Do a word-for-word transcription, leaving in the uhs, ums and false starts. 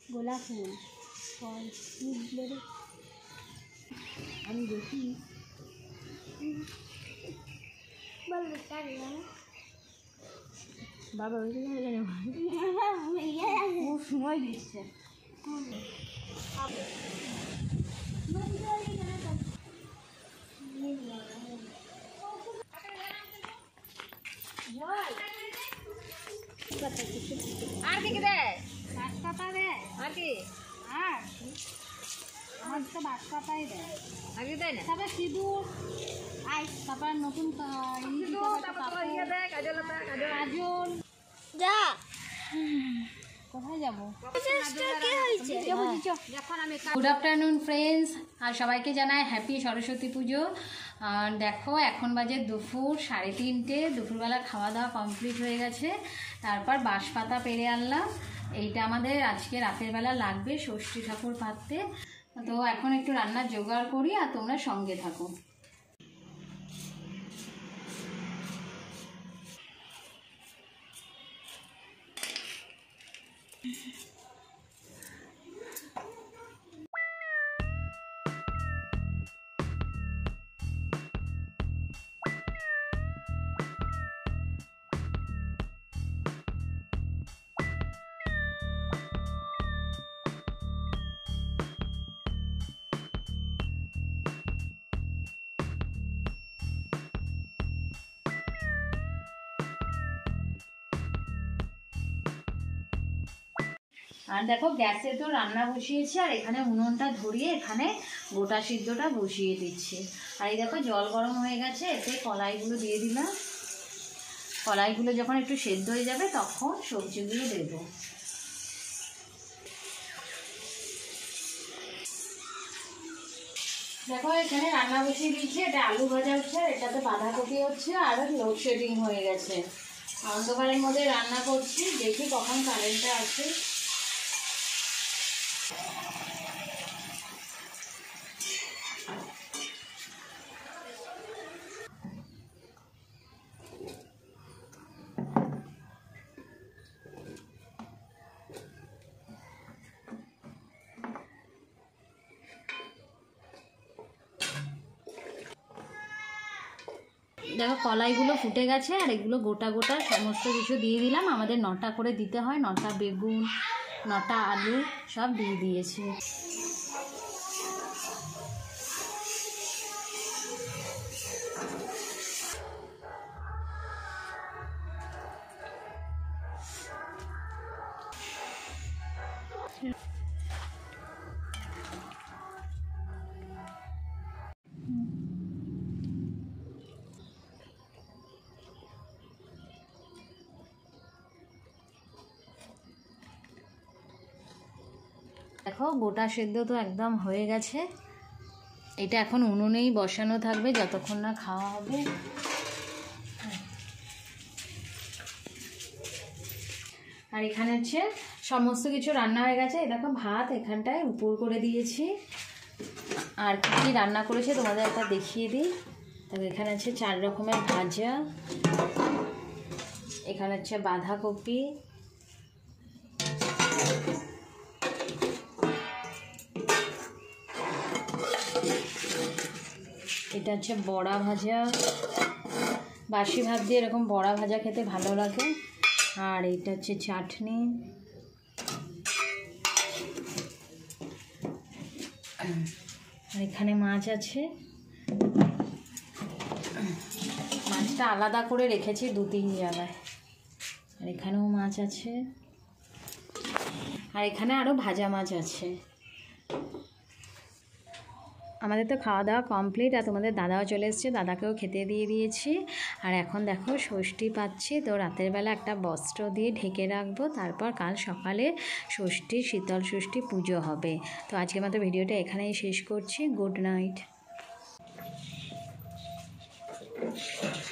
গোলাপ ফুল ফল ফুল আমি দেখি বাবা ওই খুব সময় দিচ্ছে আর কি দেয় বাঁশ পাতা দেয় আর কি আর আমার তো বাঁশ পাতাই দেয় আগে দেয় না তারপরে সিঁদুর আই তারপর নতুন কাজল যা কোথায় যাবো গুড আফটারনুন ফ্রেন্ডস আর সবাইকে জানাই হ্যাপি সরস্বতী পুজো। আর দেখো এখন বাজে দুপুর সাড়ে তিনটে, দুপুরবেলা খাওয়া দাওয়া কমপ্লিট হয়ে গেছে। তারপর বাঁশ পাতা পেরে আনলাম, এইটা আমাদের আজকে রাতের বেলা লাগবে ষষ্ঠী ঠাকুর পাততে। তো এখন একটু রান্নার জোগাড় করি আর তোমরা সঙ্গে থাকো। আর দেখো গ্যাসে তো রান্না বসিয়েছি আর এখানে উনুনটা ধরিয়ে এখানে গোটা সিদ্ধটা বসিয়ে দিচ্ছি। আর এই দেখো জল গরম হয়ে গেছে, এতে কলাইগুলো দিয়ে দিলাম। কলাইগুলো যখন একটু সেদ্ধ হয়ে যাবে তখন সবজিগুলো দেব। দেখো এখানে রান্না বসিয়ে দিয়েছি, এটা আলু ভাজা হচ্ছে, এটাতে বাঁধাকপি হচ্ছে আর লোডশেডিং হয়ে গেছে। অন্ধকারের মধ্যে রান্না করছি, দেখি কখন কারেন্টটা আসে। দেখো কলাইগুলো ফুটে গেছে আর এগুলো গোটা গোটা সমস্ত কিছু দিয়ে দিলাম। আমাদের নটা করে দিতে হয়, নটা বেগুন নটা আলু সব দিয়ে দিয়েছি। দেখো গোটা সেদ্ধ তো একদম হয়ে গেছে। এটা এখন উনুনেই বসানো থাকবে যতক্ষণ না খাওয়া হবে। আর এখানে হচ্ছে সমস্ত কিছু রান্না হয়ে গেছে। এই দেখো ভাত এখানটায় উপর করে দিয়েছি। আর কী কী রান্না করেছে তোমাদের একটা দেখিয়ে দিই। তবে এখানে আছে চার রকমের ভাজা, এখানে হচ্ছে বাঁধাকপি, এটা হচ্ছে বড়া ভাজা, বাসি ভাত দিয়ে এরকম বড়া ভাজা খেতে ভালো লাগে। আর এটা হচ্ছে চাটনি, আর এখানে মাছ আছে। মাছটা আলাদা করে রেখেছি দু তিন জায়গায়। আর এখানেও মাছ আছে, আর এখানে আরও ভাজা মাছ আছে। আমাদের তো খাওয়া দাওয়া কমপ্লিট। আর তোমাদের দাদাও চলে এসছে, দাদাকেও খেতে দিয়ে দিয়েছি। আর এখন দেখো ষষ্ঠী পাচ্ছি, তো রাতের বেলা একটা বস্ত্র দিয়ে ঢেকে রাখবো। তারপর কাল সকালে ষষ্ঠী শীতল ষষ্ঠী পুজো হবে। তো আজকের মতো ভিডিওটা এখানেই শেষ করছি। Good night.